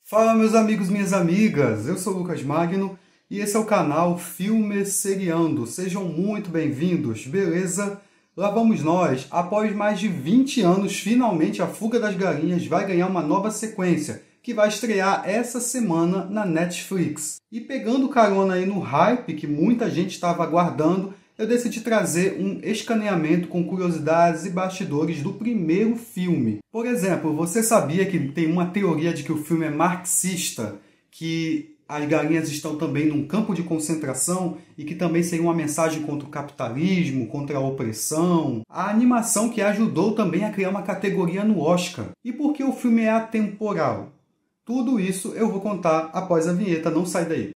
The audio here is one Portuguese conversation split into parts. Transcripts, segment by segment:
Fala meus amigos, minhas amigas, eu sou o Lucas Magno e esse é o canal Filmes Seriando. Sejam muito bem-vindos, beleza? Lá vamos nós, após mais de 20 anos, finalmente A Fuga das Galinhas vai ganhar uma nova sequência, que vai estrear essa semana na Netflix. E pegando carona aí no hype que muita gente estava aguardando, eu decidi trazer um escaneamento com curiosidades e bastidores do primeiro filme. Por exemplo, você sabia que tem uma teoria de que o filme é marxista, que as galinhas estão também num campo de concentração e que também seria uma mensagem contra o capitalismo, contra a opressão? A animação que ajudou também a criar uma categoria no Oscar. E por que o filme é atemporal? Tudo isso eu vou contar após a vinheta, não sai daí.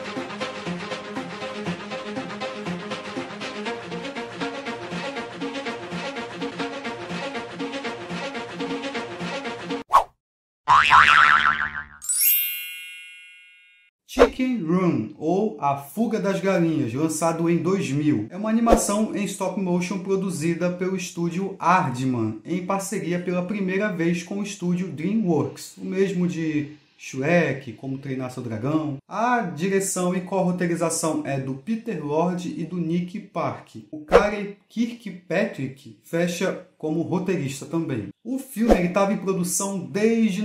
Chicken Run, ou A Fuga das Galinhas, lançado em 2000. É uma animação em stop motion produzida pelo estúdio Aardman, em parceria pela primeira vez com o estúdio DreamWorks, o mesmo de Shrek, Como Treinar Seu Dragão. A direção e co-roteirização é do Peter Lord e do Nick Park. O Karey Kirkpatrick fecha como roteirista também. O filme estava em produção desde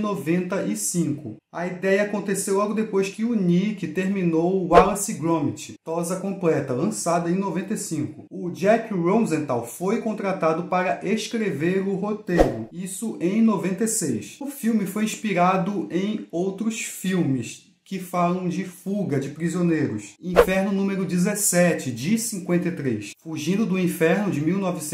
95. A ideia aconteceu logo depois que o Nick terminou Wallace e Gromit, Tosa Completa, lançada em 95. O Jack Rosenthal foi contratado para escrever o roteiro, isso em 96. O filme foi inspirado em outros filmes que falam de fuga de prisioneiros. Inferno número 17, de 53. Fugindo do Inferno, de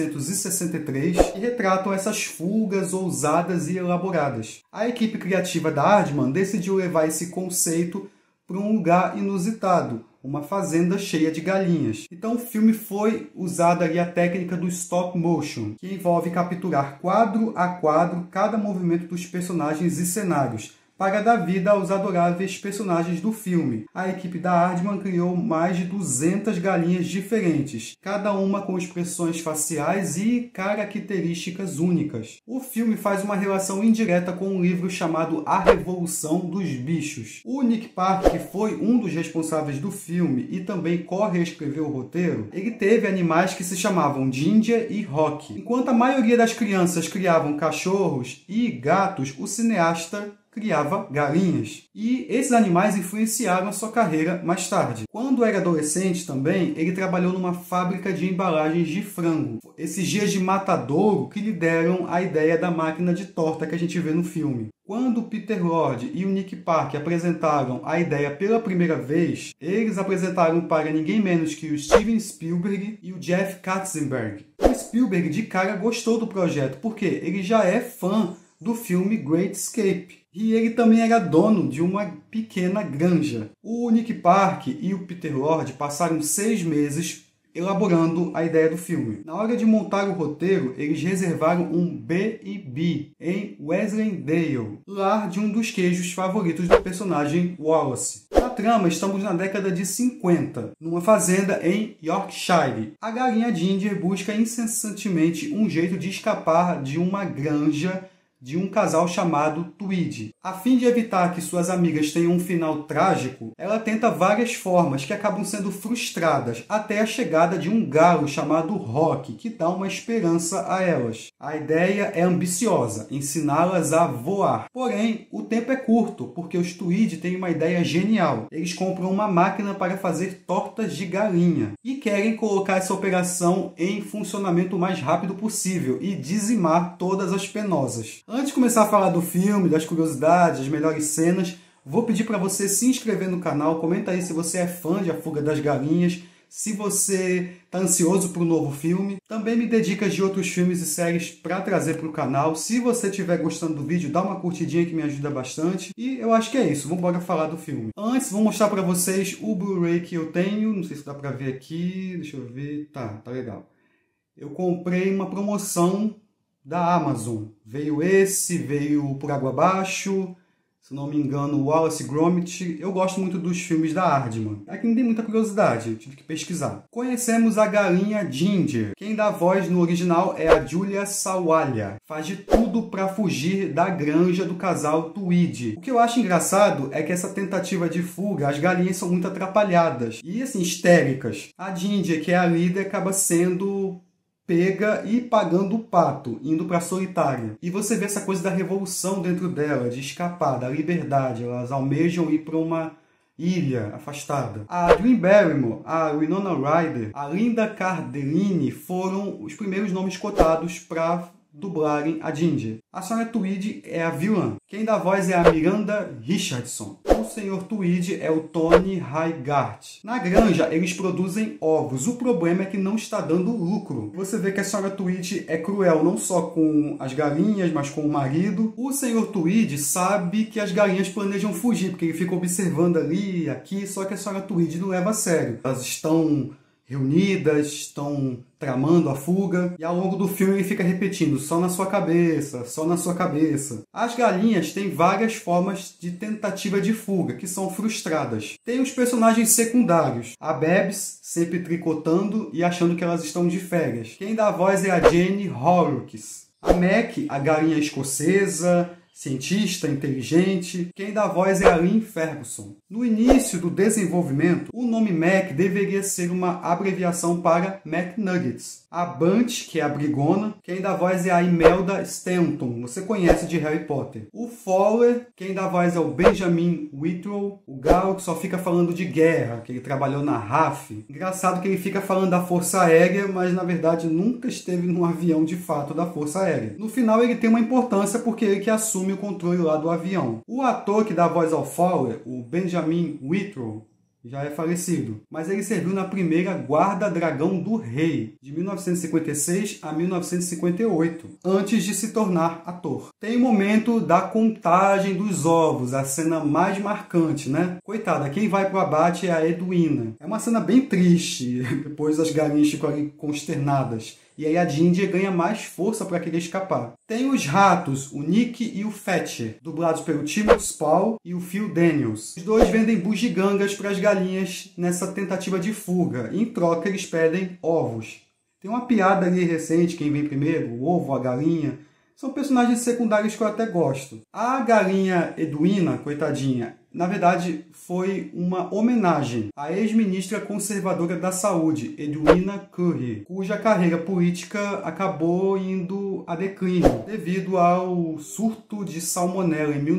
1963, que retratam essas fugas ousadas e elaboradas. A equipe criativa da Aardman decidiu levar esse conceito para um lugar inusitado, uma fazenda cheia de galinhas. Então o filme foi usada ali a técnica do stop motion, que envolve capturar quadro a quadro cada movimento dos personagens e cenários, para dar vida aos adoráveis personagens do filme. A equipe da Aardman criou mais de 200 galinhas diferentes, cada uma com expressões faciais e características únicas. O filme faz uma relação indireta com um livro chamado A Revolução dos Bichos. O Nick Park, que foi um dos responsáveis do filme e também co-reescreveu o roteiro, ele teve animais que se chamavam Ginger e Rocky. Enquanto a maioria das crianças criavam cachorros e gatos, o cineasta criava galinhas. E esses animais influenciaram a sua carreira mais tarde. Quando era adolescente também, ele trabalhou numa fábrica de embalagens de frango. Esses dias de matadouro que lhe deram a ideia da máquina de torta que a gente vê no filme. Quando o Peter Lord e o Nick Park apresentaram a ideia pela primeira vez, eles apresentaram para ninguém menos que o Steven Spielberg e o Jeff Katzenberg. O Spielberg de cara gostou do projeto, porque ele já é fã do filme Great Escape. E ele também era dono de uma pequena granja. O Nick Park e o Peter Lord passaram 6 meses elaborando a ideia do filme. Na hora de montar o roteiro, eles reservaram um B&B em Wensleydale, lar de um dos queijos favoritos do personagem Wallace. Na trama, estamos na década de 50, numa fazenda em Yorkshire. A galinha Ginger busca incessantemente um jeito de escapar de uma granja de um casal chamado Tweed. A fim de evitar que suas amigas tenham um final trágico, ela tenta várias formas que acabam sendo frustradas, até a chegada de um galo chamado Rock, que dá uma esperança a elas. A ideia é ambiciosa, ensiná-las a voar. Porém, o tempo é curto, porque os Tweed têm uma ideia genial. Eles compram uma máquina para fazer tortas de galinha e querem colocar essa operação em funcionamento o mais rápido possível e dizimar todas as penosas. Antes de começar a falar do filme, das curiosidades, das melhores cenas, vou pedir para você se inscrever no canal, comenta aí se você é fã de A Fuga das Galinhas, se você está ansioso para o novo filme. Também me dê dicas de outros filmes e séries para trazer para o canal. Se você estiver gostando do vídeo, dá uma curtidinha que me ajuda bastante. E eu acho que é isso, vamos embora falar do filme. Antes, vou mostrar para vocês o Blu-ray que eu tenho, não sei se dá para ver aqui, deixa eu ver, tá legal. Eu comprei uma promoção da Amazon. Veio esse, veio Por Água Abaixo, se não me engano, Wallace e Gromit. Eu gosto muito dos filmes da Aardman. Aqui não tem muita curiosidade, tive que pesquisar. Conhecemos a galinha Ginger. Quem dá voz no original é a Julia Sawalha. Faz de tudo para fugir da granja do casal Tweed. O que eu acho engraçado é que essa tentativa de fuga, as galinhas são muito atrapalhadas e assim, histéricas. A Ginger, que é a líder, acaba sendo pega e pagando o pato, indo para a solitária. E você vê essa coisa da revolução dentro dela, de escapar, da liberdade. Elas almejam ir para uma ilha afastada. A Drew Barrymore, a Winona Ryder, a Linda Cardellini foram os primeiros nomes cotados para dublarem a Ginger. A Sra. Tweed é a vilã. Quem dá voz é a Miranda Richardson. O Sr. Tweed é o Tony Highgart. Na granja, eles produzem ovos. O problema é que não está dando lucro. Você vê que a Sra. Tweed é cruel não só com as galinhas, mas com o marido. O Sr. Tweed sabe que as galinhas planejam fugir, porque ele fica observando ali, aqui, só que a Sra. Tweed não leva a sério. Elas estão reunidas, estão tramando a fuga, e ao longo do filme ele fica repetindo, só na sua cabeça, só na sua cabeça. As galinhas têm várias formas de tentativa de fuga, que são frustradas. Tem os personagens secundários, a Babs, sempre tricotando e achando que elas estão de férias. Quem dá a voz é a Jane Horrocks. A Mac, a galinha escocesa, cientista, inteligente. Quem dá voz é a Lynn Ferguson. No início do desenvolvimento, o nome Mac deveria ser uma abreviação para McNuggets. A Bunch, que é a brigona, quem dá voz é a Imelda Stanton, você conhece de Harry Potter. O Fowler, quem dá voz é o Benjamin Whitlow, o Galo que só fica falando de guerra, que ele trabalhou na RAF. Engraçado que ele fica falando da Força Aérea, mas na verdade nunca esteve num avião de fato da Força Aérea. No final ele tem uma importância porque ele que assume o controle lá do avião. O ator que dá voz ao Fowler, o Benjamin Whitlow, já é falecido, mas ele serviu na primeira Guarda-Dragão do Rei, de 1956 a 1958, antes de se tornar ator. Tem o momento da contagem dos ovos, a cena mais marcante, né? Coitada, quem vai pro abate é a Edwina. É uma cena bem triste, depois as galinhas ficam ali consternadas. E aí a Ginger ganha mais força para querer escapar. Tem os ratos, o Nick e o Fetcher, dublados pelo Timothy Spall e o Phil Daniels. Os dois vendem bugigangas para as galinhas nessa tentativa de fuga. E em troca eles pedem ovos. Tem uma piada ali recente, quem vem primeiro, o ovo, a galinha. São personagens secundários que eu até gosto. A galinha Edwina, coitadinha, na verdade foi uma homenagem à ex-ministra conservadora da saúde, Edwina Currie, cuja carreira política acabou indo a declínio devido ao surto de salmonela em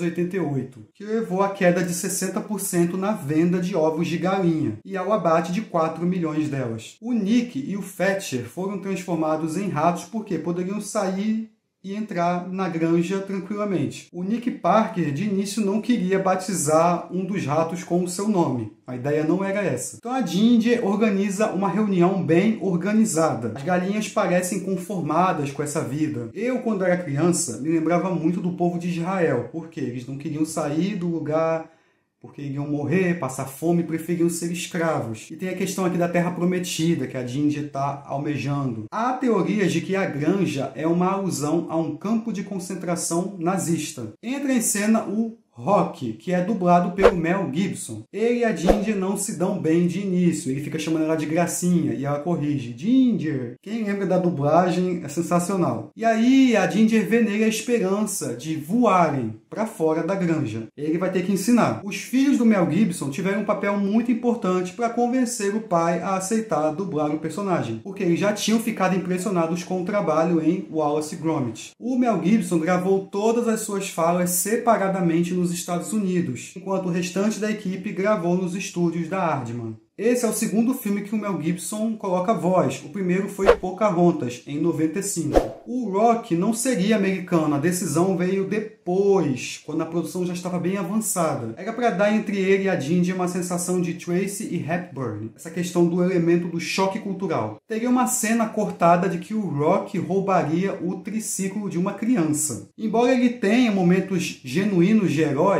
1988, que levou à queda de 60% na venda de ovos de galinha e ao abate de 4 milhões delas. O Nick e o Fetcher foram transformados em ratos porque poderiam sair e entrar na granja tranquilamente. O Nick Parker, de início, não queria batizar um dos ratos com o seu nome. A ideia não era essa. Então a Ginger organiza uma reunião bem organizada. As galinhas parecem conformadas com essa vida. Eu, quando era criança, me lembrava muito do povo de Israel, porque eles não queriam sair do lugar, porque iriam morrer, passar fome, preferiam ser escravos. E tem a questão aqui da Terra Prometida, que a Ginger está almejando. Há teorias de que a granja é uma alusão a um campo de concentração nazista. Entra em cena o Rock, que é dublado pelo Mel Gibson. Ele e a Ginger não se dão bem de início. Ele fica chamando ela de gracinha e ela corrige. Ginger! Quem lembra da dublagem é sensacional. E aí a Ginger vê nele a esperança de voarem para fora da granja. Ele vai ter que ensinar. Os filhos do Mel Gibson tiveram um papel muito importante para convencer o pai a aceitar dublar o personagem, porque eles já tinham ficado impressionados com o trabalho em Wallace e Gromit. O Mel Gibson gravou todas as suas falas separadamente nos Estados Unidos, enquanto o restante da equipe gravou nos estúdios da Aardman. Esse é o segundo filme que o Mel Gibson coloca voz. O primeiro foi Pocahontas, em 95. O Rock não seria americano, a decisão veio depois, quando a produção já estava bem avançada. Era para dar entre ele e a Ginger uma sensação de Tracy e Hepburn, essa questão do elemento do choque cultural. Teria uma cena cortada de que o Rock roubaria o triciclo de uma criança. Embora ele tenha momentos genuínos de herói,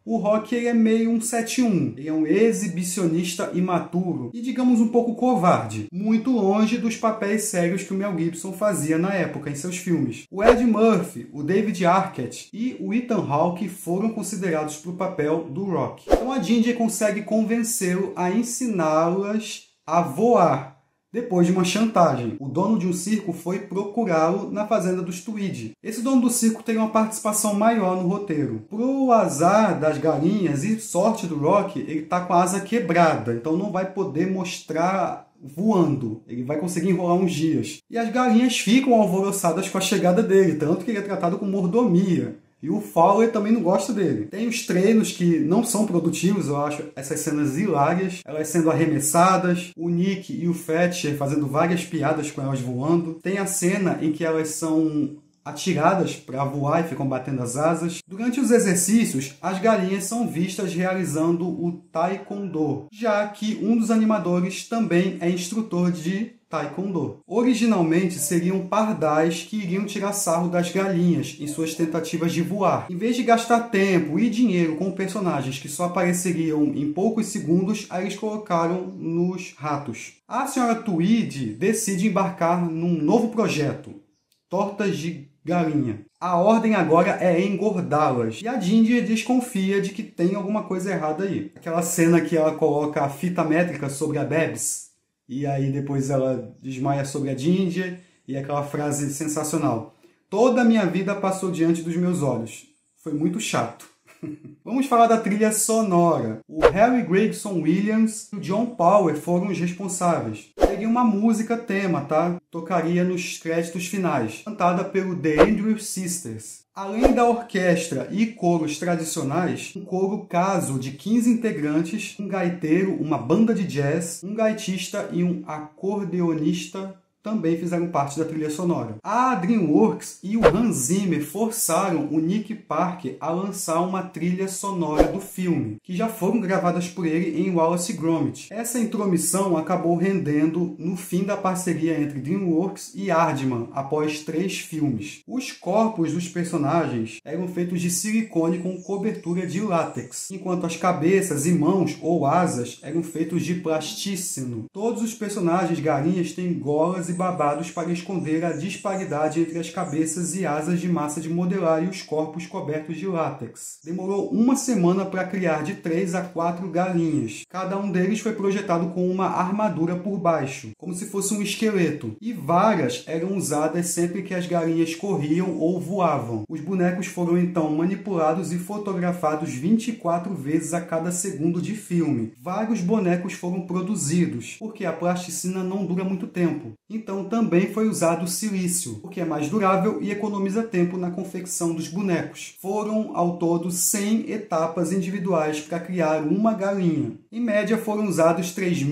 O Rock ele é meio um 7-1, ele é um exibicionista imaturo e, digamos, um pouco covarde, muito longe dos papéis sérios que o Mel Gibson fazia na época em seus filmes. O Ed Murphy, o David Arquette e o Ethan Hawke foram considerados para o papel do Rock. Então a Ginger consegue convencê-lo a ensiná-las a voar. Depois de uma chantagem, o dono de um circo foi procurá-lo na fazenda dos Tweed. Esse dono do circo tem uma participação maior no roteiro. Pro azar das galinhas e sorte do Rock, ele tá com a asa quebrada, então não vai poder mostrar voando. Ele vai conseguir enrolar uns dias. E as galinhas ficam alvoroçadas com a chegada dele, tanto que ele é tratado com mordomia. E o Fowler também não gosta dele. Tem os treinos que não são produtivos, eu acho essas cenas hilárias. Elas sendo arremessadas, o Nick e o Fletcher fazendo várias piadas com elas voando. Tem a cena em que elas são atiradas para voar e ficam batendo as asas. Durante os exercícios, as galinhas são vistas realizando o Taekwondo, já que um dos animadores também é instrutor de Taekwondo. Originalmente seriam pardais que iriam tirar sarro das galinhas em suas tentativas de voar. Em vez de gastar tempo e dinheiro com personagens que só apareceriam em poucos segundos, aí eles colocaram nos ratos. A senhora Tweed decide embarcar num novo projeto, tortas de galinha. A ordem agora é engordá-las. E a Ginger desconfia de que tem alguma coisa errada aí. Aquela cena que ela coloca a fita métrica sobre a Babs, e aí depois ela desmaia sobre a Ginger, e aquela frase sensacional. Toda a minha vida passou diante dos meus olhos. Foi muito chato. Vamos falar da trilha sonora. O Harry Gregson Williams e o John Power foram os responsáveis. Seria uma música tema, tá? Tocaria nos créditos finais, cantada pelo The Andrews Sisters. Além da orquestra e coros tradicionais, um coro caso de 15 integrantes, um gaiteiro, uma banda de jazz, um gaitista e um acordeonista também fizeram parte da trilha sonora. A DreamWorks e o Hans Zimmer forçaram o Nick Parker a lançar uma trilha sonora do filme, que já foram gravadas por ele em Wallace e Gromit. Essa intromissão acabou rendendo no fim da parceria entre DreamWorks e Aardman, após 3 filmes. Os corpos dos personagens eram feitos de silicone com cobertura de látex, enquanto as cabeças e mãos ou asas eram feitos de plastícino. Todos os personagens galinhas têm golas e babados para esconder a disparidade entre as cabeças e asas de massa de modelar e os corpos cobertos de látex. Demorou uma semana para criar de 3 a 4 galinhas. Cada um deles foi projetado com uma armadura por baixo, como se fosse um esqueleto, e varas eram usadas sempre que as galinhas corriam ou voavam. Os bonecos foram então manipulados e fotografados 24 vezes a cada segundo de filme. Vários bonecos foram produzidos, porque a plasticina não dura muito tempo. Então também foi usado silício, porque é mais durável e economiza tempo na confecção dos bonecos. Foram ao todo 100 etapas individuais para criar uma galinha. Em média foram usados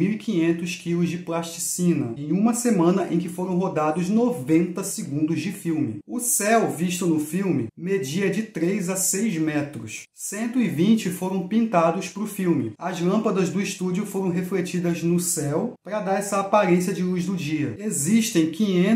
3.500 kg de plasticina, em uma semana em que foram rodados 90 segundos de filme. O céu visto no filme media de 3 a 6 metros. 120 foram pintados para o filme. As lâmpadas do estúdio foram refletidas no céu para dar essa aparência de luz do dia. Existem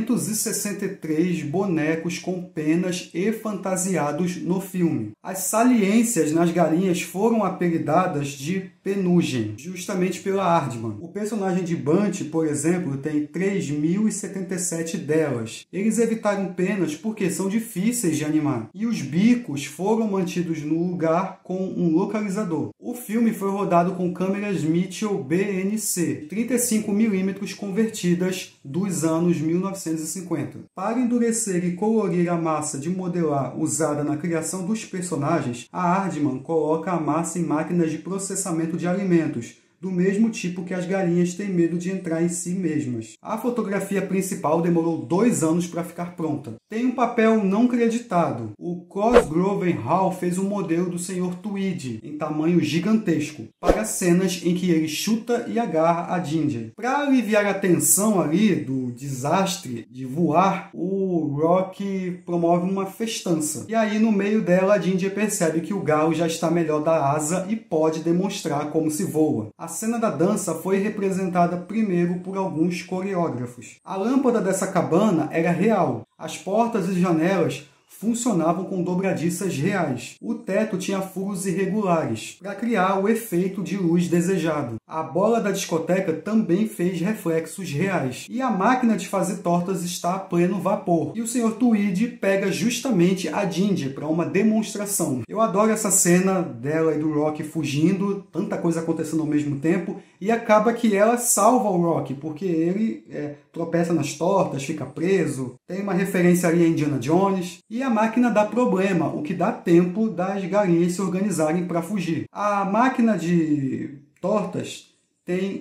563 bonecos com penas e fantasiados no filme. As saliências nas galinhas foram apelidadas de penugem, justamente pela Aardman. O personagem de Bunty, por exemplo, tem 3.077 delas. Eles evitaram penas porque são difíceis de animar. E os bicos foram mantidos no lugar com um localizador. O filme foi rodado com câmeras Mitchell BNC, 35mm convertidas dos anos 1950. Para endurecer e colorir a massa de modelar usada na criação dos personagens, a Aardman coloca a massa em máquinas de processamento de alimentos, do mesmo tipo que as galinhas têm medo de entrar em si mesmas. A fotografia principal demorou 2 anos para ficar pronta. Tem um papel não creditado. O Cosgrove Hall fez um modelo do Sr. Tweed, em tamanho gigantesco, para cenas em que ele chuta e agarra a Ginger. Para aliviar a tensão ali do desastre de voar, o Rock promove uma festança. E aí, no meio dela, a Ginger percebe que o galo já está melhor da asa e pode demonstrar como se voa. A cena da dança foi representada primeiro por alguns coreógrafos. A lâmpada dessa cabana era real. As portas e janelas funcionavam com dobradiças reais. O teto tinha furos irregulares, para criar o efeito de luz desejado. A bola da discoteca também fez reflexos reais. E a máquina de fazer tortas está a pleno vapor. E o Sr. Tweed pega justamente a Ginger para uma demonstração. Eu adoro essa cena dela e do Rock fugindo, tanta coisa acontecendo ao mesmo tempo, e acaba que ela salva o Rock, porque ele tropeça nas tortas, fica preso. Tem uma referência ali a Indiana Jones. E a máquina dá problema, o que dá tempo das galinhas se organizarem para fugir. A máquina de tortas tem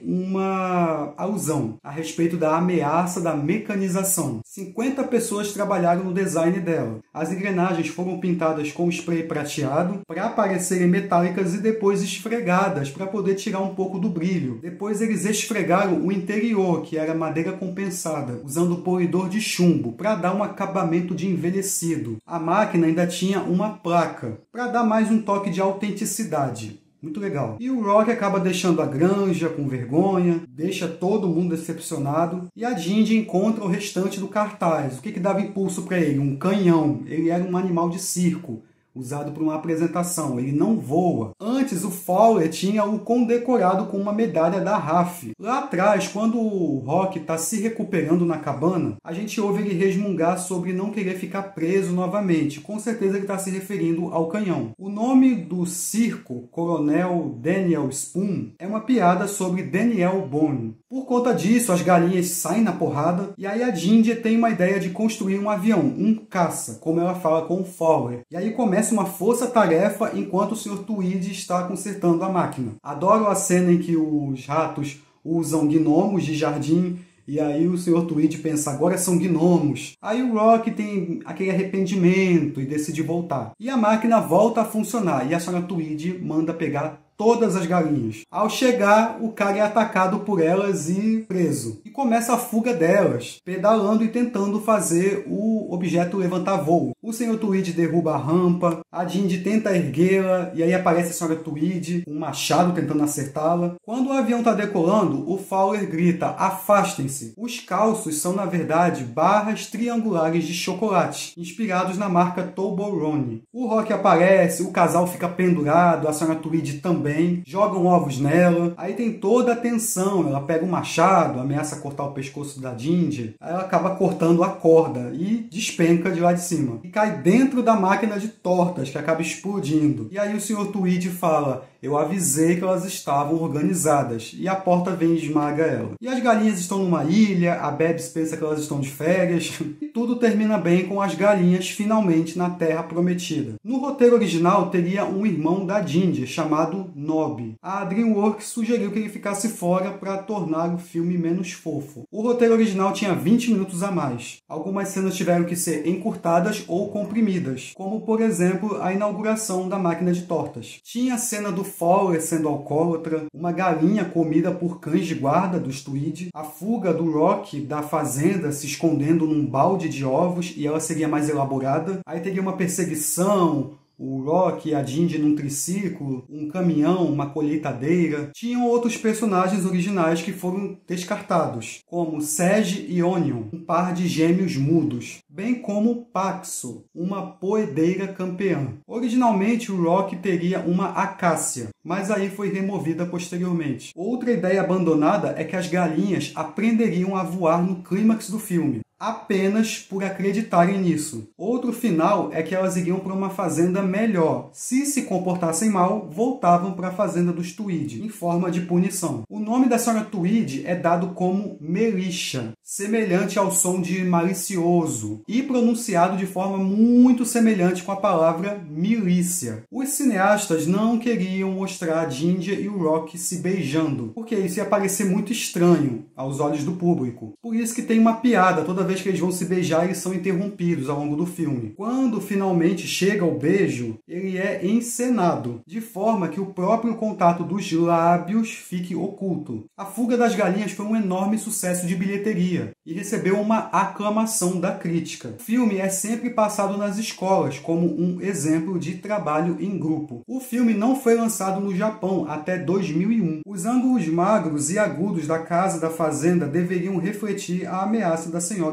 uma alusão a respeito da ameaça da mecanização. 50 pessoas trabalharam no design dela. As engrenagens foram pintadas com spray prateado para parecerem metálicas e depois esfregadas para poder tirar um pouco do brilho. Depois eles esfregaram o interior, que era madeira compensada, usando polidor de chumbo para dar um acabamento de envelhecido. A máquina ainda tinha uma placa para dar mais um toque de autenticidade. Muito legal. E o Rock acaba deixando a granja com vergonha, deixa todo mundo decepcionado, e a Ginger encontra o restante do cartaz. O que dava impulso para ele? Um canhão. Ele era um animal de circo, usado para uma apresentação. Ele não voa. Antes, o Fowler tinha o condecorado com uma medalha da RAF. Lá atrás, quando o Rock está se recuperando na cabana, a gente ouve ele resmungar sobre não querer ficar preso novamente. Com certeza ele está se referindo ao canhão. O nome do circo, Coronel Daniel Spoon, é uma piada sobre Daniel Boone. Por conta disso, as galinhas saem na porrada, e aí a Ginger tem uma ideia de construir um avião, um caça, como ela fala com o Fowler. E aí começa uma força-tarefa enquanto o Sr. Tweed está consertando a máquina. Adoro a cena em que os ratos usam gnomos de jardim, e aí o Sr. Tweed pensa, agora são gnomos. Aí o Rock tem aquele arrependimento e decide voltar. E a máquina volta a funcionar, e a Sra. Tweed manda pegar todas as galinhas. Ao chegar, o cara é atacado por elas e preso. E começa a fuga delas, pedalando e tentando fazer o objeto levantar voo. O Sr. Tweed derruba a rampa, a Ginger tenta erguê-la, e aí aparece a Sra. Tweed com um machado tentando acertá-la. Quando o avião está decolando, o Fowler grita, afastem-se. Os calços são, na verdade, barras triangulares de chocolate, inspirados na marca Toblerone. O Rock aparece, o casal fica pendurado, a Sra. Tweed também. Jogam ovos nela, aí tem toda a tensão, ela pega um machado, ameaça cortar o pescoço da Ginger, aí ela acaba cortando a corda e despenca de lá de cima. E cai dentro da máquina de tortas, que acaba explodindo. E aí o Sr. Tweed fala, eu avisei que elas estavam organizadas, e a porta vem e esmaga ela. E as galinhas estão numa ilha, a Babs pensa que elas estão de férias, e tudo termina bem com as galinhas finalmente na Terra Prometida. No roteiro original teria um irmão da Ginger, chamado Nobby. A DreamWorks sugeriu que ele ficasse fora para tornar o filme menos fofo. O roteiro original tinha 20 minutos a mais. Algumas cenas tiveram que ser encurtadas ou comprimidas, como por exemplo a inauguração da máquina de tortas. Tinha a cena do Fowler sendo alcoólatra, uma galinha comida por cães de guarda dos Tweed, a fuga do Rock da fazenda se escondendo num balde de ovos e ela seria mais elaborada. Aí teria uma perseguição, o Rock e a Ginger num triciclo, um caminhão, uma colheitadeira. Tinham outros personagens originais que foram descartados, como Sage e Onion, um par de gêmeos mudos, bem como Paxo, uma poedeira campeã. Originalmente, o Rock teria uma acácia, mas aí foi removida posteriormente. Outra ideia abandonada é que as galinhas aprenderiam a voar no clímax do filme, apenas por acreditarem nisso. Outro final é que elas iriam para uma fazenda melhor. Se comportassem mal, voltavam para a fazenda dos Tweed, em forma de punição. O nome da Sra. Tweed é dado como Melisha, semelhante ao som de malicioso, e pronunciado de forma muito semelhante com a palavra milícia. Os cineastas não queriam mostrar a Ginger e o Rock se beijando, porque isso ia parecer muito estranho aos olhos do público. Por isso que tem uma piada, toda vez que eles vão se beijar, eles são interrompidos ao longo do filme. Quando finalmente chega o beijo, ele é encenado, de forma que o próprio contato dos lábios fique oculto. A Fuga das Galinhas foi um enorme sucesso de bilheteria e recebeu uma aclamação da crítica. O filme é sempre passado nas escolas como um exemplo de trabalho em grupo. O filme não foi lançado no Japão até 2001. Os ângulos magros e agudos da casa da fazenda deveriam refletir a ameaça da senhora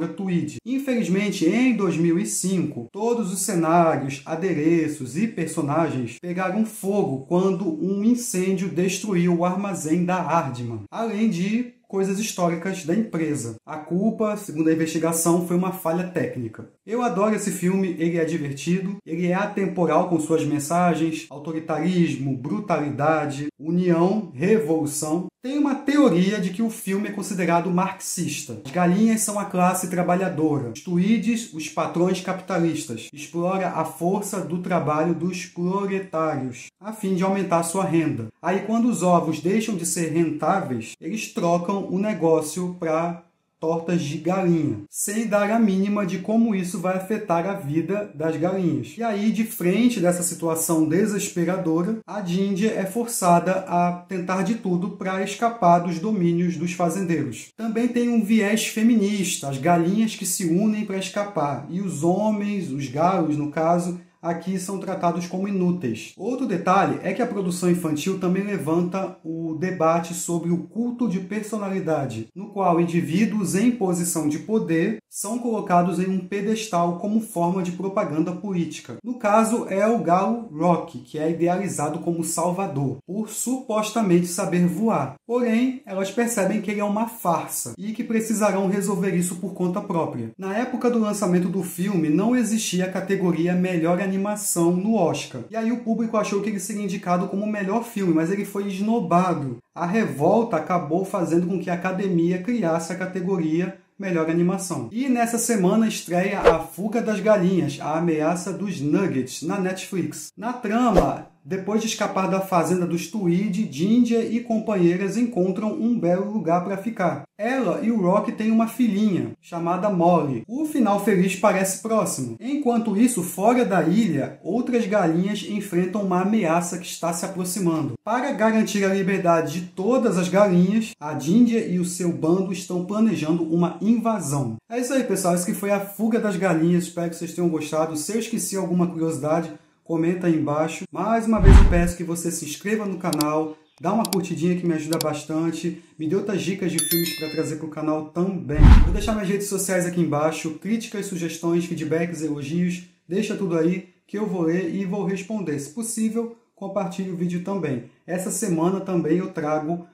editora Tweed. Infelizmente, em 2005, todos os cenários, adereços e personagens pegaram fogo quando um incêndio destruiu o armazém da Aardman, além de coisas históricas da empresa. A culpa, segundo a investigação, foi uma falha técnica. Eu adoro esse filme, ele é divertido, ele é atemporal com suas mensagens, autoritarismo, brutalidade, união, revolução. Tem uma teoria de que o filme é considerado marxista. As galinhas são a classe trabalhadora, os tweeds, os patrões capitalistas. Explora a força do trabalho dos proletários, a fim de aumentar sua renda. Aí, quando os ovos deixam de ser rentáveis, eles trocam o negócio para tortas de galinha, sem dar a mínima de como isso vai afetar a vida das galinhas. E aí, de frente dessa situação desesperadora, a Ginger é forçada a tentar de tudo para escapar dos domínios dos fazendeiros. Também tem um viés feminista, as galinhas que se unem para escapar, e os homens, os galos no caso, aqui são tratados como inúteis. Outro detalhe é que a produção infantil também levanta o debate sobre o culto de personalidade, no qual indivíduos em posição de poder são colocados em um pedestal como forma de propaganda política. No caso, é o galo Rock, que é idealizado como salvador, por supostamente saber voar. Porém, elas percebem que ele é uma farsa e que precisarão resolver isso por conta própria. Na época do lançamento do filme, não existia a categoria Melhor Animação no Oscar. E aí o público achou que ele seria indicado como o melhor filme, mas ele foi esnobado. A revolta acabou fazendo com que a academia criasse a categoria Melhor Animação. E nessa semana estreia A Fuga das Galinhas, A Ameaça dos Nuggets, na Netflix. Na trama, depois de escapar da fazenda dos Tweed, Ginger e companheiras encontram um belo lugar para ficar. Ela e o Rock têm uma filhinha, chamada Molly. O final feliz parece próximo. Enquanto isso, fora da ilha, outras galinhas enfrentam uma ameaça que está se aproximando. Para garantir a liberdade de todas as galinhas, a Ginger e o seu bando estão planejando uma invasão. É isso aí, pessoal. Isso que foi A Fuga das Galinhas. Espero que vocês tenham gostado. Se eu esqueci alguma curiosidade, comenta aí embaixo. Mais uma vez eu peço que você se inscreva no canal, dá uma curtidinha que me ajuda bastante, me dê outras dicas de filmes para trazer para o canal também. Vou deixar minhas redes sociais aqui embaixo, críticas, sugestões, feedbacks, elogios, deixa tudo aí que eu vou ler e vou responder. Se possível, compartilhe o vídeo também. Essa semana também eu trago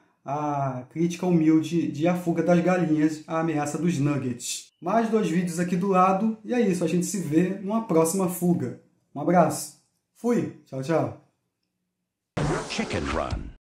a crítica humilde de A Fuga das Galinhas, A Ameaça dos Nuggets. Mais 2 vídeos aqui do lado, e é isso, a gente se vê numa próxima fuga. Um abraço! Fui. Tchau, tchau. Chicken Run.